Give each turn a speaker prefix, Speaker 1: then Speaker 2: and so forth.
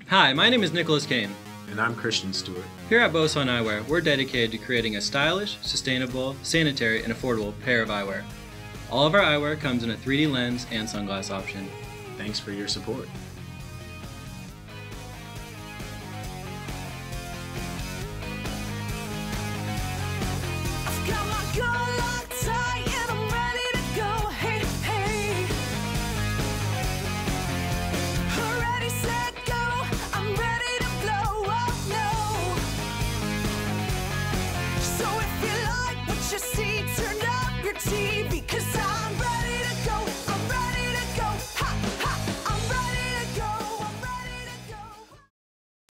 Speaker 1: Hi, my name is Nicholas Kane.
Speaker 2: And I'm Christian Stewart.
Speaker 1: Here at Boson Eyewear, we're dedicated to creating a stylish, sustainable, sanitary, and affordable pair of eyewear. All of our eyewear comes in a 3D lens and sunglass option.
Speaker 2: Thanks for your support.
Speaker 3: Turn up your TV, 'cause I